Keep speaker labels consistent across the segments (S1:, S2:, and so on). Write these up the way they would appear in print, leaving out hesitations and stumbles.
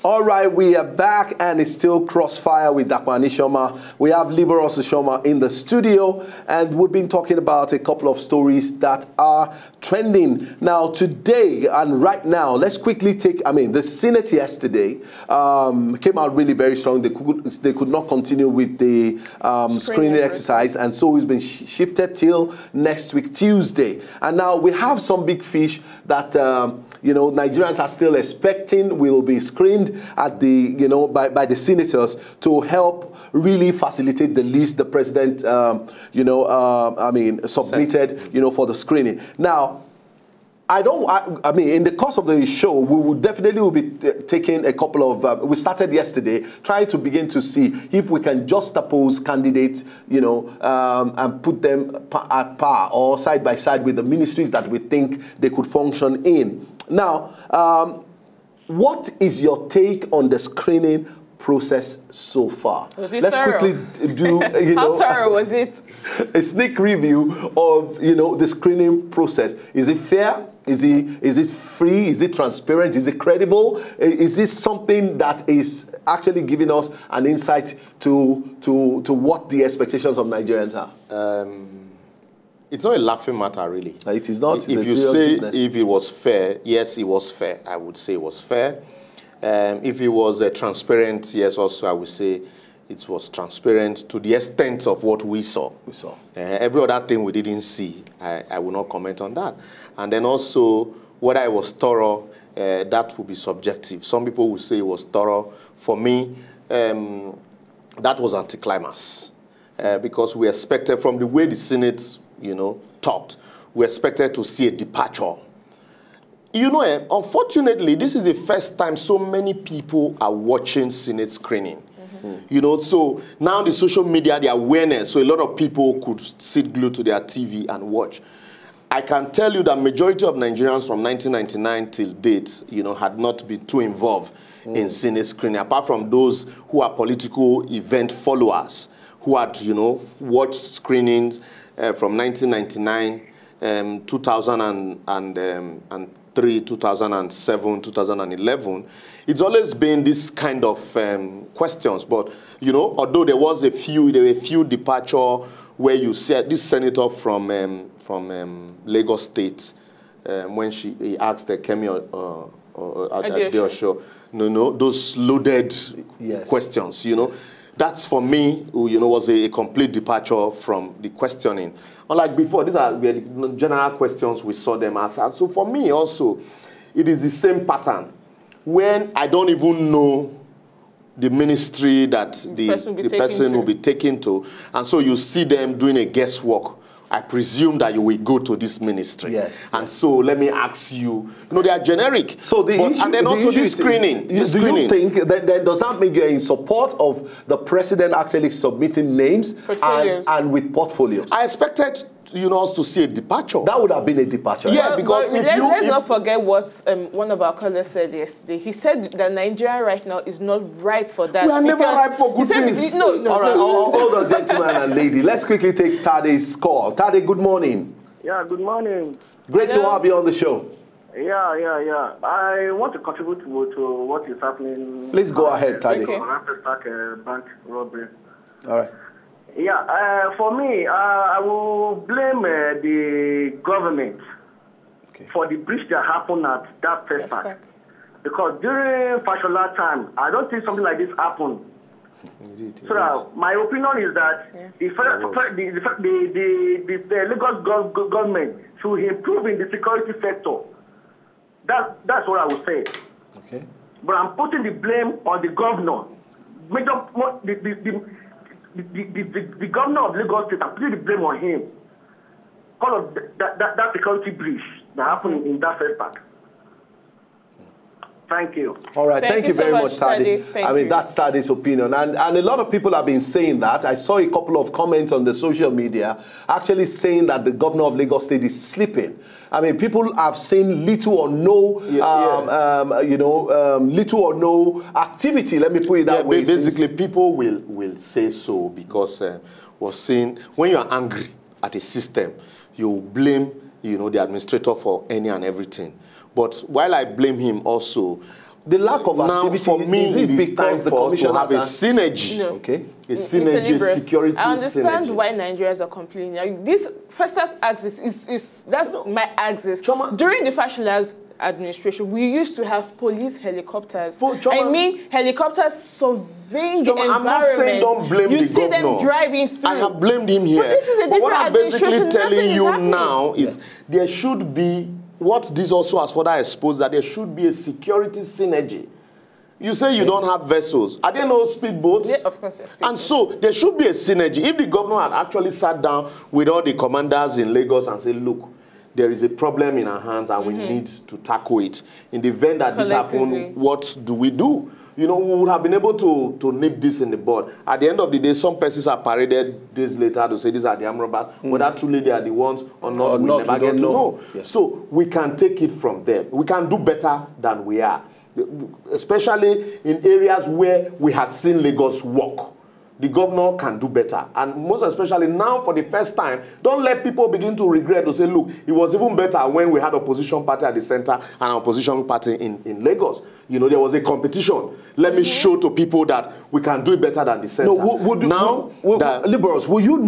S1: All right, we are back, and it's still Crossfire with Dakwani Shoma. We have Liberos Shoma in the studio, and we've been talking about a couple of stories that are trending. Now, today and right now, let's quickly take, the Senate yesterday came out really very strong. They could not continue with the screening exercise, and so it's been shifted till next week, Tuesday. And now we have some big fish that, Nigerians are still expecting will be screened at the, by the senators to help really facilitate the list the president, submitted, for the screening. Now, in the course of the show, we will definitely be taking a couple of, we started yesterday, trying to begin to see if we can juxtapose candidates, and put them at par or side by side with the ministries that we think they could function in. Now, what is your take on the screening process so far? Let's quickly do,
S2: How thorough was it?
S1: A sneak review of, the screening process. Is it fair? Is it free? Is it transparent? Is it credible? Is this something that is actually giving us an insight to what the expectations of Nigerians are?
S3: It's not a laughing matter, really.
S1: It is not.
S3: If you say if it was fair, yes, it was fair. I would say it was fair. If it was transparent, yes, also I would say it was transparent to the extent of what we saw. Every other thing we didn't see, I will not comment on that. And then also, whether it was thorough, that would be subjective. Some people will say it was thorough. For me, that was anticlimax. Because we expected, from the way the Senate, talked, we expected to see a departure. Unfortunately, this is the first time so many people are watching Senate screening. So now the social media, the awareness, so a lot of people could sit glued to their TV and watch. I can tell you that majority of Nigerians from 1999 till date, had not been too involved in Senate screening, apart from those who are political event followers, who had, watched screenings from 1999, 2003, 2007, 2011. It's always been this kind of questions. But, although there were a few departure where you said this senator from Lagos State, when he asked Kemi Adeosho, those loaded questions,
S1: Yes.
S3: That's, for me, was a complete departure from the questioning. Unlike before, these are the general questions we saw them answer. So for me also, it is the same pattern. When I don't even know the ministry that the person will be taken to, and so you see them doing a guesswork, I presume that you will go to this ministry.
S1: Yes.
S3: And so let me ask you, they are generic.
S1: So and then also this screening. Do you think that does that mean you're in support of the president actually submitting names and with portfolios?
S3: I expected us to see a departure.
S1: That would have been a departure.
S3: Yeah, because
S2: let's not forget what one of our callers said yesterday. He said that Nigeria right now is not ripe for that.
S3: We are never ripe for good things.
S1: All right, hold on, gentleman and lady. Let's quickly take Tade's call. Tade, good morning.
S4: Yeah, good morning.
S1: Great to have you on the show.
S4: Yeah. I want to contribute to what is happening.
S1: Please go ahead, Tade.
S4: Bank robbery.
S1: All right.
S4: Yeah, for me, I will blame the government for the breach that happened at that first part. Because during Fashola time, I don't think something like this happened. So that my opinion is that the Lagos government should improve in the security sector. That's what I would say.
S1: Okay.
S4: But I'm putting the blame on the governor. The governor of Lagos State, I'm putting the blame on him. Because of that security breach that happened in that first part. Thank you.
S1: All right, thank you very much, Tade. That's Tade's opinion. And a lot of people have been saying that. I saw a couple of comments on the social media actually saying that the governor of Lagos State is sleeping. People have seen little or no, little or no activity. Let me put it that way.
S3: Basically, people will say so because we're saying when you are angry at a system, you blame the administrator for any and everything. But while I blame him also,
S1: The lack of
S3: now,
S1: activity,
S3: for me,
S1: is it because the commission
S3: have a synergy?
S2: No.
S1: Okay.
S3: A synergy,
S2: Mr.
S3: security
S2: I understand
S3: synergy.
S2: why Nigerians are complaining. Now, this first axis is that's my axis.
S3: Choma.
S2: During the Fashola's administration, we used to have police helicopters.
S3: Choma,
S2: I mean, helicopters surveying the environment.
S3: I'm not saying don't blame
S2: you
S3: the
S2: see
S3: governor.
S2: them driving through.
S3: I have blamed him here.
S2: But this is a
S3: But what
S2: different
S3: I'm basically
S2: administration.
S3: telling
S2: Nothing is
S3: you
S2: happening.
S3: now is there should be, what this also has further exposed, that there should be a security synergy. You say you don't have vessels. Are there no speedboats?
S2: Yeah, of course, there's speedboats.
S3: And so there should be a synergy. If the governor had actually sat down with all the commanders in Lagos and said, look, there is a problem in our hands and we need to tackle it. In the event that this happens, what do we do? You know, we would have been able to nip this in the bud. At the end of the day, some persons are paraded days later to say these are the armed robbers. Whether truly they are the ones or not, we never get to know. Yes. So we can take it from them. We can do better than we are. Especially in areas where we had seen Lagos work. The governor can do better. And most especially now, for the first time, don't let people begin to regret to say, look, it was even better when we had opposition party at the center and an opposition party in Lagos. You know, there was a competition. Let me show to people that we can do it better than the center.
S1: No, liberals, would you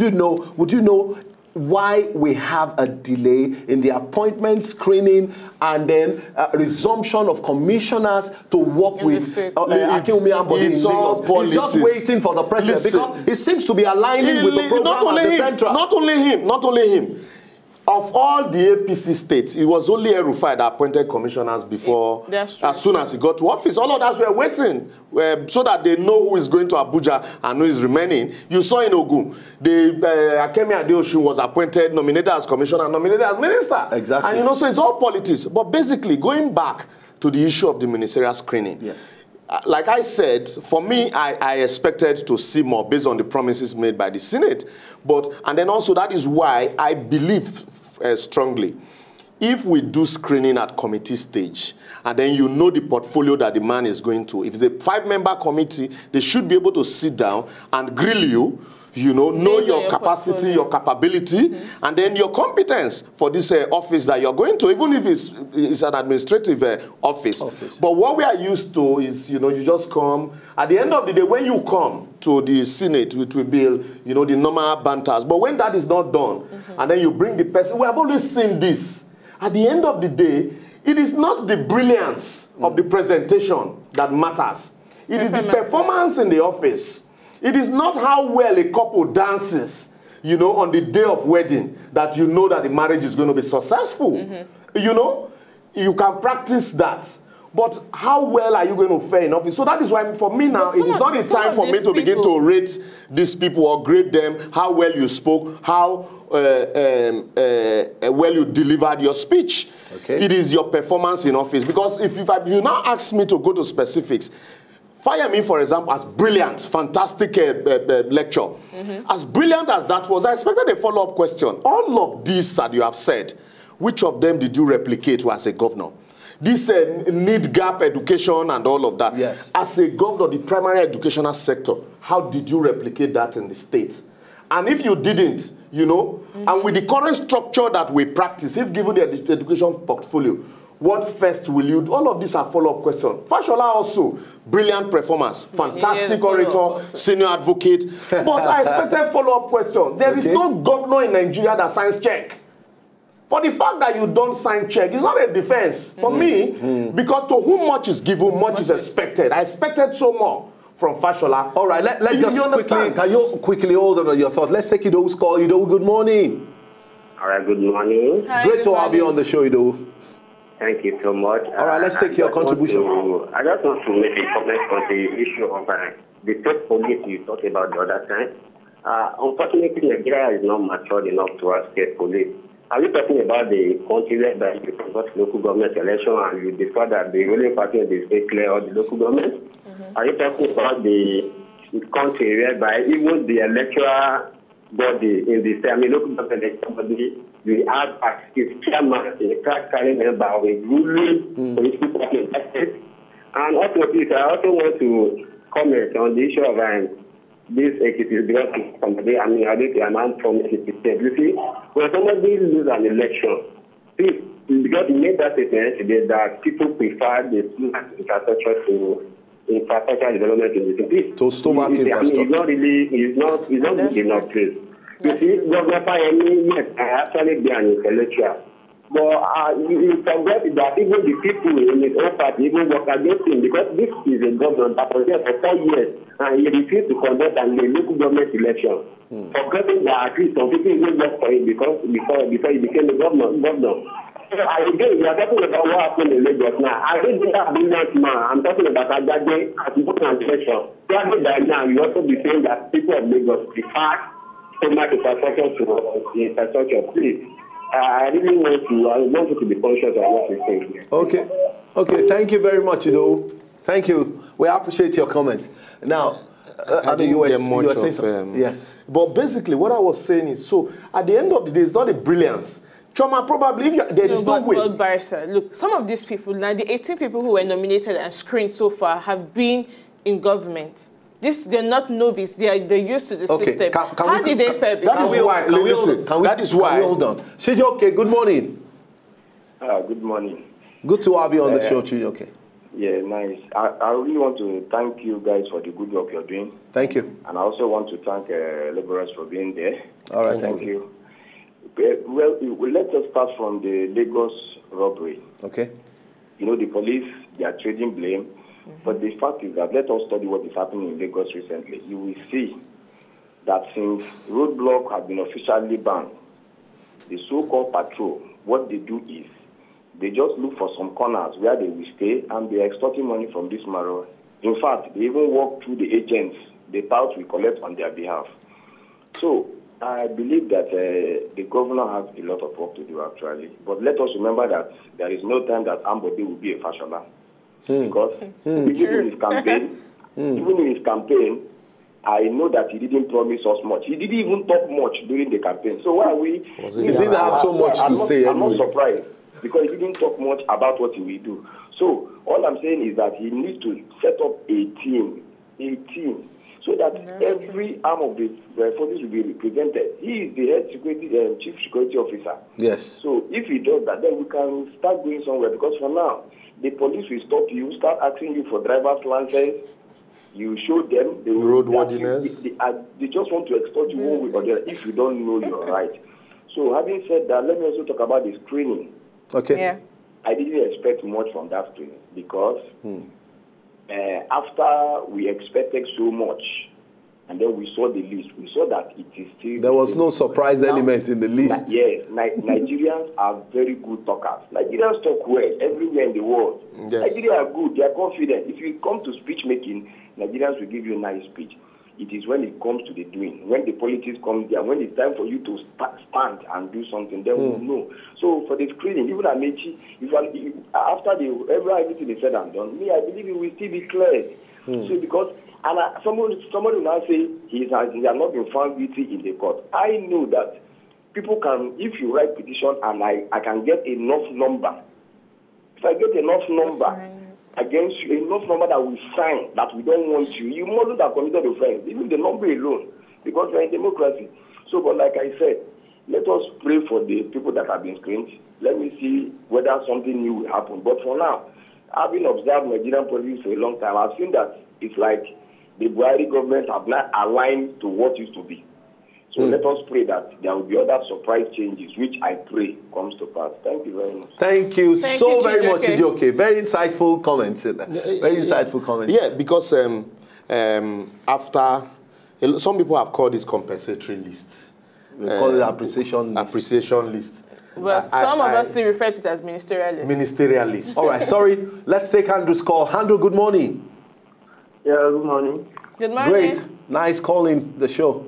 S1: know why we have a delay in the appointment, screening, and then resumption of commissioners to work with Akinwumi Ambode in Lagos? He's just waiting for the president because it seems to be aligning with the program at the central.
S3: Not only him. Of all the APC states, it was only El-Rufai that appointed commissioners before, as soon as he got to office. All of us were waiting so that they know who is going to Abuja and who is remaining. You saw in Ogun, Akemi Adeosun was appointed, nominated as commissioner, nominated as minister.
S1: Exactly.
S3: And you know, so it's all politics. But basically, going back to the issue of the ministerial screening,
S1: yes.
S3: Like I said, for me, I expected to see more based on the promises made by the Senate. And then also that is why I believe strongly, if we do screening at committee stage, and then you know the portfolio that the man is going to, if it's a 5-member committee, they should be able to sit down and grill you, you know your capacity, your capability, and then your competence for this office that you're going to, even if it's an administrative office. But what we are used to is, you know, you just come. At the end of the day, when you come to the Senate, it will be, you know, the normal banters. But when that is not done, and then you bring the person, we have always seen this. At the end of the day, it is not the brilliance of the presentation that matters. It is the performance in the office. It is not how well a couple dances, you know, on the day of wedding that you know that the marriage is going to be successful. You know, you can practice that. But how well are you going to fare in office? So that is why, for me now, it is not the time for me to begin to rate these people or grade them, how well you spoke, how well you delivered your speech. Okay. It is your performance in office. Because if you now ask me to go to specifics, Fire-Me, for example, as brilliant, fantastic lecture. As brilliant as that was, I expected a follow-up question. All of this that you have said, which of them did you replicate as a governor? This need gap education and all of that. Yes. As a governor, the primary educational sector, how did you replicate that in the state? And if you didn't, you know, and with the current structure that we practice, if given the education portfolio, what first will you do? All of these are follow-up questions. Fashola also, brilliant performance, fantastic orator, senior advocate. But I expected follow-up questions. There is no governor in Nigeria that signs check. For the fact that you don't sign check, it's not a defense for me, because to whom much is given, much is expected. I expected so more from Fashola.
S1: All right, let's just quickly, can you quickly hold on your thought? Let's take Ido's call. Ido, good morning.
S5: All right, good morning.
S2: Hi,
S1: Great to have you on the show, Ido.
S5: Thank you so much.
S1: All right, let's take your contribution.
S5: I just want to make a comment on the issue of the state police you talked about the other time. Unfortunately, Nigeria is not matured enough to have state police. Are you talking about the country where you conduct local government election and you discover that the ruling party in the state clear all the local government? Are you talking about the country whereby even the electoral body in the state, local government body, we have as chairman in a card carrying member of a ruling political party in that state? And also, please, I also want to comment on the issue of this equity, because somebody, I'm from Ekiti State. You see, when somebody loses an election, please, because he made that statement today that people prefer the infrastructure to infrastructure development in the city.
S1: To stomach infrastructure.
S5: It's not good enough place. You see, Governor Fayemi, yes, I actually be an intellectual. But you forget that even the people in his own party even work against him, because this is a government that was there for 4 years and he refused to conduct a local government election. Forgetting that at least some people even work for him before he became a governor. So again, we are talking about what happened in Lagos now. I think that brilliant man, I'm talking about Ajay as a translation. Probably by now, you also be saying that people of Lagos prefer so much infrastructure to infrastructure. Please. I really want you to be conscious of what you're saying.
S1: Okay. Thank you very much, Thank you. We appreciate your comment. Now,
S3: I didn't get much of
S1: yes.
S3: But basically, what I was saying is, so at the end of the day, it's not a brilliance. Choma, probably there is no way.
S2: But Barrister, look, some of these people, now the 18 people who were nominated and screened so far have been in government. They're not novice. They're used to the system. How did they fare?
S3: That is why.
S1: Hold on. Chijoke, good morning.
S6: Good morning.
S1: Good to have you on the show, Chijoke.
S6: Yeah, nice. I really want to thank you guys for the good work you're doing.
S1: Thank you.
S6: And I also want to thank laborers for being there.
S1: All right, thank you.
S6: Well, let us start from the Lagos robbery.
S1: Okay.
S6: You know, the police, they are trading blame. But the fact is that let us study what is happening in Lagos recently. You will see that since roadblock have been officially banned, the so-called patrol, what they do is they just look for some corners where they will stay and they are extorting money from this marrow. In fact, they even walk through the agents the touts will collect on their behalf. So I believe that the governor has a lot of work to do actually. But let us remember that there is no time that Ambode will be a fashola. Because even in his campaign, I know that he didn't promise us much. He didn't even talk much during the campaign. So why are we?
S1: He didn't have so much to say.
S6: I'm not surprised because he didn't talk much about what he will do. So all I'm saying is that he needs to set up a team, so that every arm of the forces will be represented. He is the head security, chief security officer.
S1: Yes.
S6: So if he does that, then we can start going somewhere. Because for now, the police will stop you, start asking you for driver's license. You show them the
S3: roadworthiness.
S6: They just want to extort you one way or the other if you don't know your right. So having said that, let me also talk about the screening.
S1: Okay.
S2: Yeah.
S6: I didn't expect much from that screening because after we expected so much, and then we saw the list, we saw that it is still...
S1: There was no surprise element in the list.
S6: Yes, Nigerians are very good talkers. Nigerians talk well everywhere in the world. Yes. Nigerians are good, they are confident. If you come to speech making, Nigerians will give you a nice speech. It is when it comes to the doing, when the politics comes there, when it's time for you to stand and do something, then we'll know. So for the screening, even Amechi, after everything is said and done, I believe it will still be cleared. So because... And somebody will now say he has not been found guilty in the court. I know that people can, if you write petition and I can get enough number, if I get enough number against you, enough number that we sign that we don't want you mustn't have committed offense, even the number alone, because we're in democracy. So, but like I said, let us pray for the people that have been screened. Let me see whether something new will happen. But for now, having observed Nigerian politics for a long time, I've seen that it's like the Buhari government have not aligned to what used to be. So let us pray that there will be other surprise changes, which I pray comes to pass. Thank you very much.
S1: Thank you so very much, Chijoke. Very insightful comments. Very insightful comments.
S3: Yeah, because after, some people have called this compensatory list.
S1: We call it appreciation list.
S3: Appreciation list.
S2: Well, some of us refer to it as ministerial list.
S3: Ministerial list.
S1: All right, sorry. Let's take Andrew's call. Andrew, good morning.
S4: Yeah, good morning.
S2: Good morning.
S1: Great. Nice calling the show.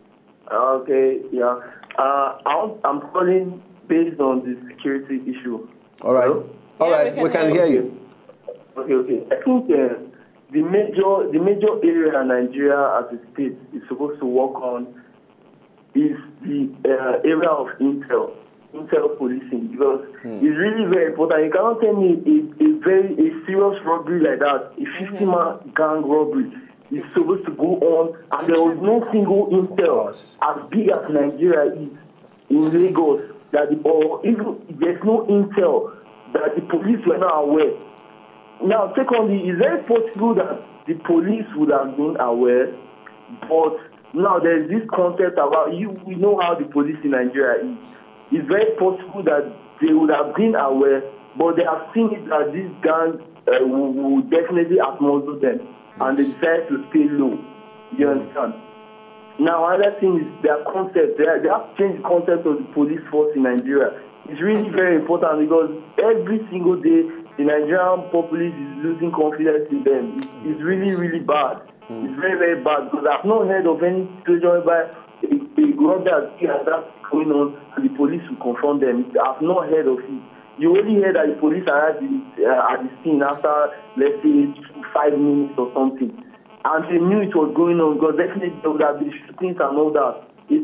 S4: Okay, yeah. I'm calling based on the security issue.
S1: All right.
S4: Hello?
S1: All right, we can hear you.
S4: Okay. I think the major area in Nigeria as a state is supposed to work on is the area of intel policing, because it's really very important. You cannot tell me a serious robbery like that, a 50-man gang robbery is supposed to go on, and there was no single intel as big as Nigeria is in Lagos that or even there's no intel that the police were not aware. Now, secondly, it's very possible that the police would have been aware, but now there's this concept about we know how the police in Nigeria is. It's very possible that they would have been aware, but they have seen it that this gang will definitely outmuscle them, and they decided to stay low. You understand? Now, another thing is their concept. They have to change the concept of the police force in Nigeria. It's really very important because every single day, the Nigerian populace is losing confidence in them. It's really, really bad. It's very, very bad because I've not heard of any situation whereby a ground that's going on and the police will confront them. I've not heard of it. You only hear that the police are at the scene after, let's say, 5 minutes or something. And they knew it was going on because definitely there would have been shootings and all that. It's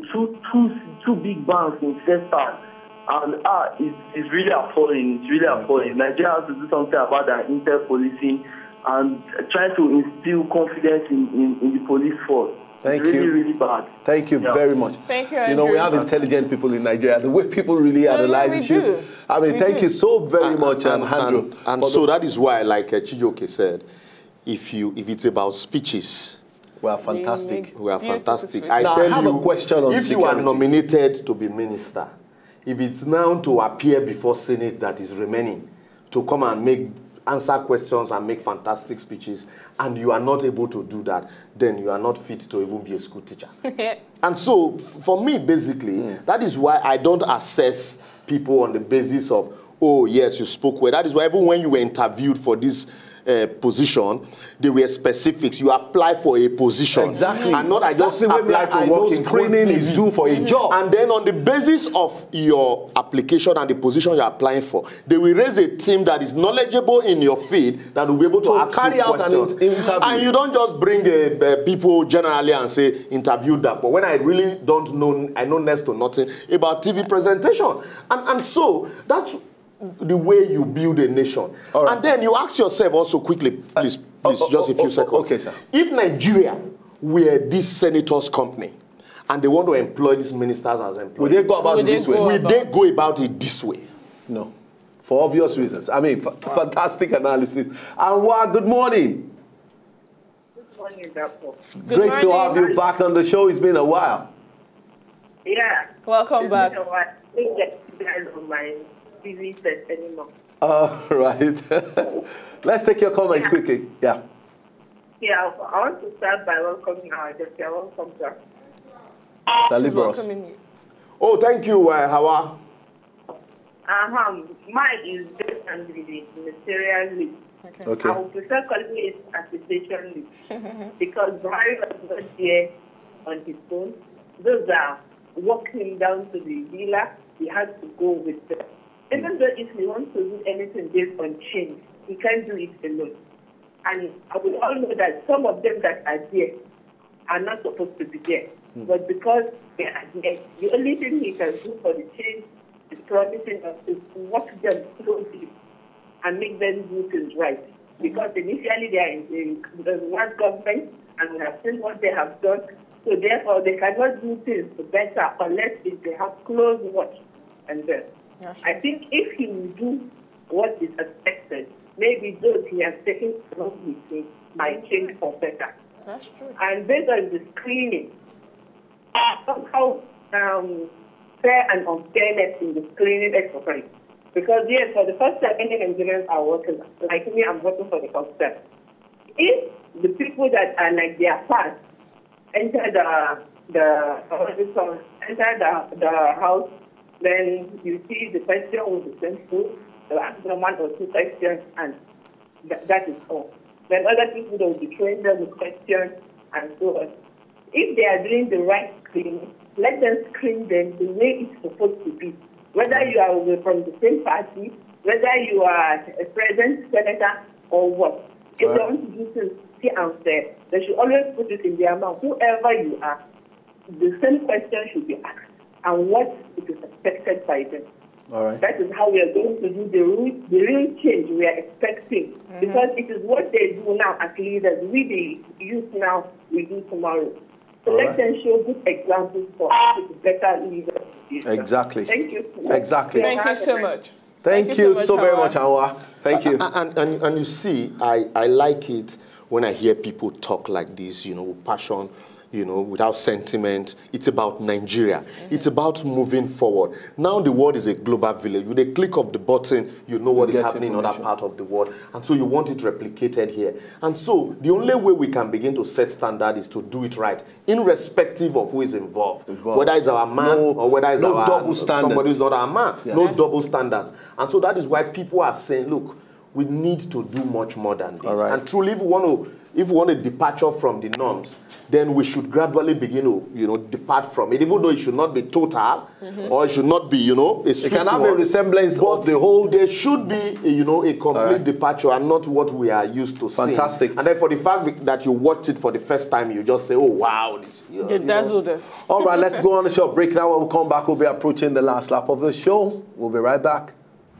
S4: two big banks in first time. And it's really appalling. It's really appalling. Nigeria has to do something about that inter-policing and try to instill confidence in the police force.
S1: Thank
S4: it's
S1: you.
S4: Really, really bad.
S1: Thank you very much.
S2: Thank you,
S1: You know, we have intelligent people in Nigeria. The way people really analyze issues. I mean, thank you so very much, Andrew.
S3: And so that is why, like Chijoke said, if it's about speeches,
S1: we are fantastic.
S3: We are fantastic.
S1: Now, I have a question on
S3: if
S1: security.
S3: you are nominated to be minister, if it's now to appear before Senate that is remaining, to come and answer questions and make fantastic speeches, and you are not able to do that, then you are not fit to even be a school teacher. And so, for me, basically, that is why I don't assess people on the basis of, oh, yes, you spoke well. That is why even when you were interviewed for this position, they were specifics. You apply for a position.
S1: Exactly.
S3: And not I just apply to work in
S1: screening is due for a job.
S3: And then on the basis of your application and the position you're applying for, they will raise a team that is knowledgeable in your field that will be able to
S1: carry out an interview.
S3: And you don't just bring people generally and say, interview that. But when I really don't know, I know next to nothing about TV presentation. And so that's the way you build a nation. Right. And then you ask yourself also quickly, please, just a few seconds.
S1: Okay, sir.
S3: If Nigeria were this senator's company and they want to employ these ministers as employees,
S1: would they go about it this way?
S3: Will they go about it this way?
S1: No. For obvious reasons. I mean, fantastic analysis. Anwar, good morning.
S7: Good morning, Doctor.
S1: Great to have you back on the show. It's been a while.
S7: Yeah.
S2: Welcome back.
S7: I think that you guys on my TV set anymore.
S1: Right. Let's take your comments quickly. Yeah.
S7: Yeah, I want to start by welcoming our guest. Welcome, sir.
S1: Salut,
S3: oh, thank you, Hawa.
S7: Mine is based on the ministerial list.
S1: Okay.
S7: I would prefer calling it association list because Buhari was not there on his own. Those are walking down to the dealer. He had to go with them. Even though if he wants to do anything based on change, he can't do it alone. And we all know that some of them that are there are not supposed to be there. But because they are there, the only thing he can do for the change is promising us to watch them closely and make them do things right. Because initially they are in the one government and we have seen what they have done. So therefore they cannot do things better unless if they have close watch and them. I think if he will do what is expected, maybe those he has taken along with him might change for better.
S2: That's true.
S7: And based on the screening, somehow fair and unfairness in the screening exercise. Because yes, for the first time, many Nigerians are working. Like me, I'm working for the first time. If the people that are like their past enter the house, then you see the question will be simple. They'll ask them 1 or 2 questions, and that is all. Then other people will be trained them with questions and so on. If they are doing the right screening, let them screen them the way it's supposed to be. Whether you are from the same party, whether you are a president, senator, or what. If they want to do things fair and fair, they should always put it in their mouth. Whoever you are, the same question should be asked, and what it is expected by them.
S1: All right.
S7: That is how we are going to do the real change we are expecting. Because it is what they do now as leaders. We, the youth now, we do tomorrow. So let them show good examples for us to be better leaders.
S1: Exactly.
S7: Thank you.
S1: Exactly.
S2: Thank you so much.
S1: Thank you so very much, Anwa. Thank you.
S3: And you see, I like it when I hear people talk like this, with passion, without sentiment. It's about Nigeria. It's about moving forward. Now the world is a global village. With a click of the button, you know what is happening in other parts of the world. And so you want it replicated here. And so the only way we can begin to set standard is to do it right, irrespective of who is involved. Whether it's our man or whether it's somebody who's not our man. Yeah. No double standards. And so that is why people are saying, look, we need to do much more than this. Right. And truly, if we want a departure from the norms, then we should gradually begin to, depart from it, even though it should not be total, or it should not be, a
S1: it can have a resemblance of the whole.
S3: There should be, a complete departure and not what we are used to seeing.
S1: Fantastic.
S3: And then for the fact that you watched it for the first time, you just say, oh, wow. This,
S1: All right, let's go on a short break now. When we come back, we'll be approaching the last lap of the show. We'll be right back.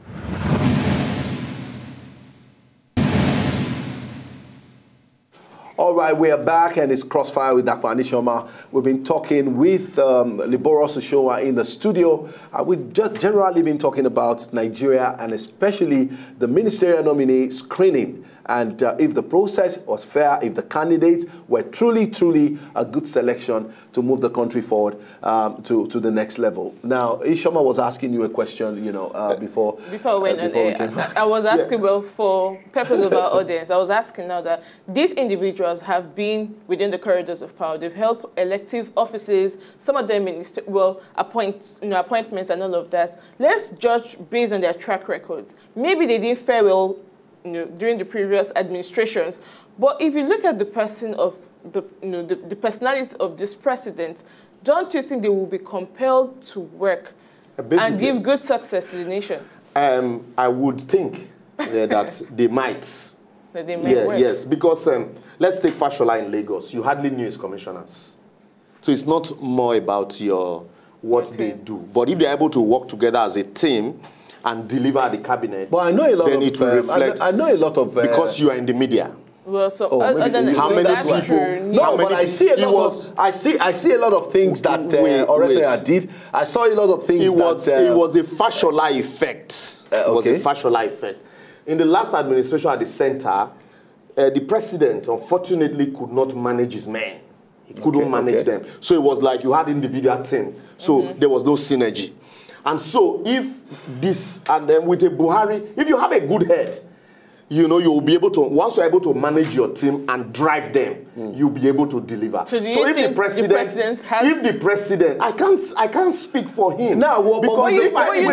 S1: All right, we are back, and it's Crossfire with Dr. Anishoma. We've been talking with Liboros Oshoa in the studio. We've just generally been talking about Nigeria and especially the ministerial nominee screening. And if the process was fair, if the candidates were truly a good selection to move the country forward to the next level. Now, Ishoma was asking you a question, before we went on air.
S2: I was asking, well, for purpose of our audience, I was asking now that these individuals have been within the corridors of power. They've held elective offices. Some of them appointments and all of that. Let's judge based on their track records. Maybe they didn't fare well during the previous administrations. But if you look at the person of the personalities of this president, don't you think they will be compelled to work and give good success to the nation?
S3: I would think that they might.
S2: That they might work.
S3: Yes, because let's take Fashola in Lagos. You hardly knew his commissioners. So it's not more about what they do. But if they're able to work together as a team and deliver the cabinet,
S1: but I know a lot
S3: then it will reflect.
S1: I know a lot of
S3: because you are in the media.
S2: Well, so
S3: how many people?
S1: No, but I see a lot of. I see a lot of things that Oresanya did. I saw a lot of things.
S3: It was a Fashola effect. It was a Fashola effect. In the last administration at the center, the president unfortunately could not manage his men. He couldn't manage them. So it was like you had individual team. So there was no synergy. And so if this, and then with a Buhari, if you have a good head, you'll be able to, once you're able to manage your team and drive them, you'll be able to deliver.
S2: So if
S3: the president, I can't speak for him.
S1: No, well,
S3: because
S1: you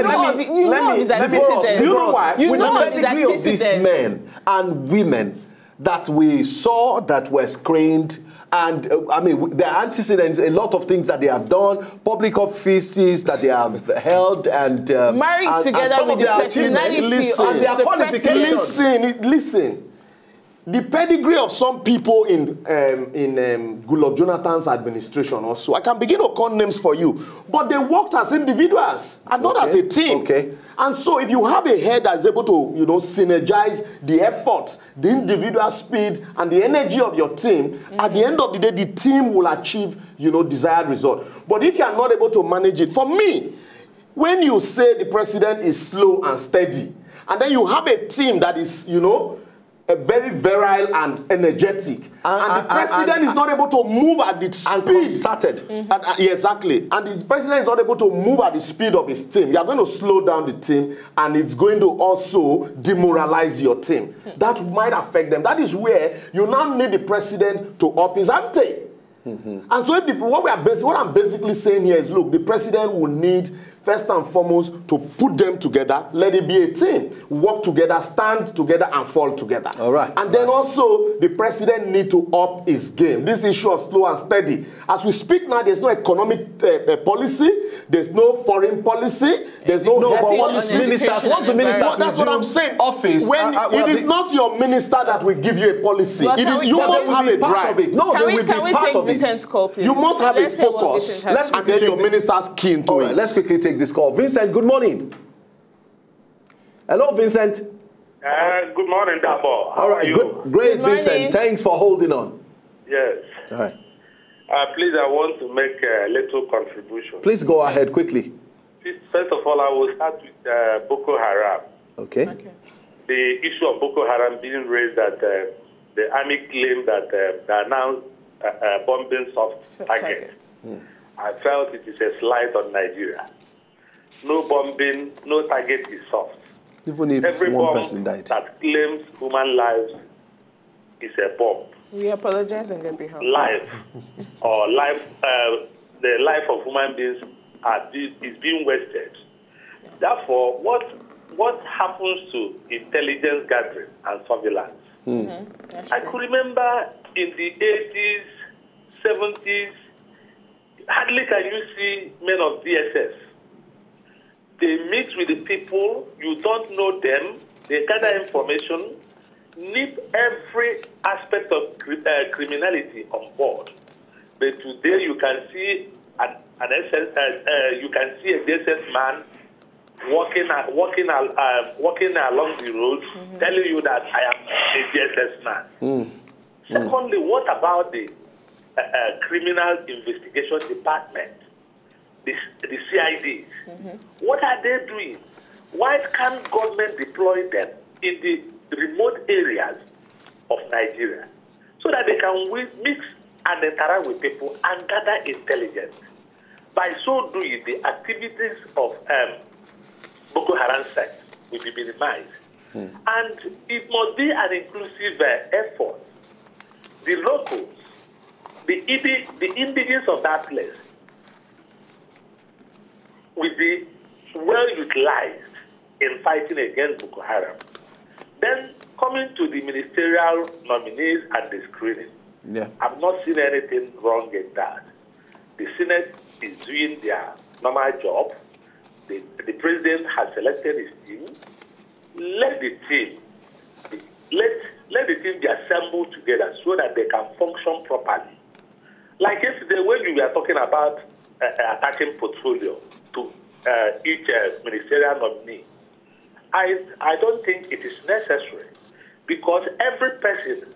S1: know why? With the pedigree of these men and women that we saw that were screened, and I mean, there are antecedents, a lot of things that they have done, public offices that they have held, and
S2: married together
S1: some
S2: with
S1: of their achievements and their qualifications.
S3: Listen. The pedigree of some people in Goodluck Jonathan's administration also, I can begin to call names for you, but they worked as individuals and not as a team.
S1: Okay.
S3: And so if you have a head that's able to, synergize the effort, the individual speed, and the energy of your team, at the end of the day, the team will achieve, desired result. But if you are not able to manage it, for me, when you say the president is slow and steady, and then you have a team that is, a very virile and energetic, and the president is not able to move at the speed.
S1: And concerted.
S3: Exactly. And the president is not able to move at the speed of his team. You are going to slow down the team, and it's going to also demoralize your team. That might affect them. That is where you now need the president to up his ante. And so what I'm basically saying here is, look, the president will need, first and foremost, to put them together, let it be a team, work together, stand together, and fall together.
S1: All right.
S3: And then also, the president need to up his game. This issue of slow and steady. As we speak now, there's no economic policy, there's no foreign policy, there's no
S1: what's the minister's
S3: that's what I'm saying.
S1: Office.
S3: When it is not your minister that will give you a policy. You must have a drive.
S1: No, they will be part of it.
S3: You must have a focus. And then your minister's keen to it.
S1: Let's quickly take this call. Vincent, good morning. Hello, Vincent.
S8: Good morning, Dabo.
S1: All right, great, Vincent. Thanks for holding on.
S8: Yes.
S1: All right.
S8: Please, I want to make a little contribution.
S1: Please go ahead quickly.
S8: First of all, I will start with Boko Haram.
S1: Okay.
S8: The issue of Boko Haram being raised that the army claimed that they are now bombing soft targets. I felt it is a slight on Nigeria. No bombing, no target is soft.
S1: Even if
S8: every
S1: one
S8: bomb
S1: person died.
S8: that claims human lives is a bomb.
S2: We apologize on their behalf.
S8: Life or the life of human beings is being wasted. Therefore, what happens to intelligence gathering and surveillance? I could remember in the 80s, 70s, hardly can you see men of DSS. They meet with the people, you don't know them, they gather information, nip every aspect of criminality on board. But today you can see you can see a DSS man walking along the road, telling you that I am a DSS man. Secondly, what about the criminal investigation department, the CIDs? What are they doing? Why can't government deploy them in the remote areas of Nigeria so that they can mix and interact with people and gather intelligence? By so doing, the activities of Boko Haram sect will be minimized. And it must be an inclusive effort. The locals, the indigenous of that place will be well utilized in fighting against Boko Haram. Then coming to the ministerial nominees and the screening. I've not seen anything wrong in that. The Senate is doing their normal job. The president has selected his team. Let the team be assembled together so that they can function properly. Like yesterday, when we were talking about attaching portfolio to each ministerial nominee, I don't think it is necessary, because every person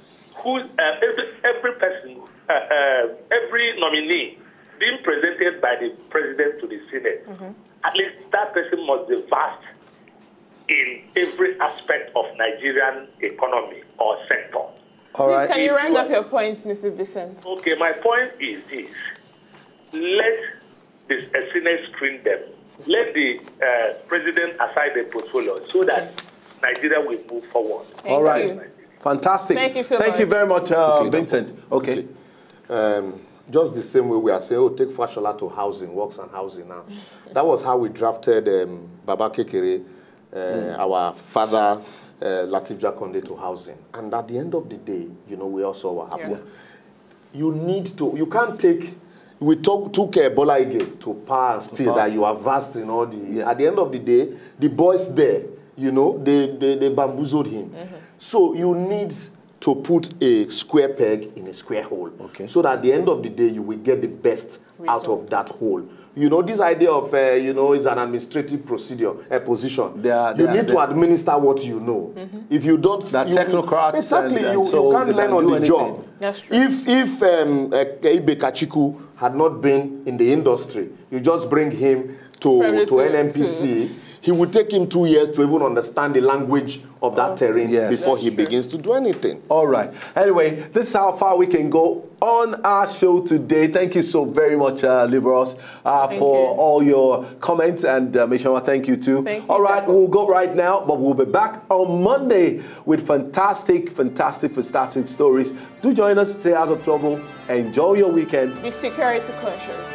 S8: every nominee being presented by the president to the Senate, at least that person must be vast in every aspect of Nigerian economy or sector.
S2: Please, can you round up your points, Mr. Vincent?
S8: Okay, my point is this. Let the Senate screen them. Let the president assign the portfolio so that Nigeria will move forward.
S1: All right. Fantastic.
S2: Thank you so much.
S1: Thank you very much, Vincent. Okay.
S3: Just the same way we are saying, take Fashola to housing, works and housing now. That was how we drafted Baba Kekere, our father, Latif Jakonde, to housing. And at the end of the day, you know, we also what happened. You need to, you can't take, we took Bola Ige to power and still that you are vast in all the, at the end of the day, the boys there, you know, they bamboozled him. So you need to put a square peg in a square hole. So that at the end of the day, you will get the best out of that hole. You know, this idea of, you know, is an administrative procedure, a position. You need to administer what you know. If you don't...
S1: That technocrats
S3: exactly,
S1: and
S3: you
S1: so
S3: can't learn on the job.
S2: That's true.
S3: If Ibe Kachiku had not been in the industry, you just bring him to NMPC, he would take him 2 years to even understand the language of that terrain before he begins to do anything.
S1: All right. Anyway, this is how far we can go on our show today. Thank you so very much, Liberos, for all your comments, and Mishama, thank you too. All right, we'll go right now, but we'll be back on Monday with fantastic stories. Do join us, stay out of trouble, enjoy your weekend.
S2: Be security conscious.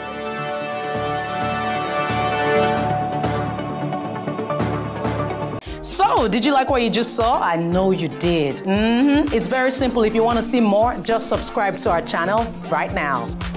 S9: So, did you like what you just saw? I know you did. It's very simple. If you want to see more, just subscribe to our channel right now.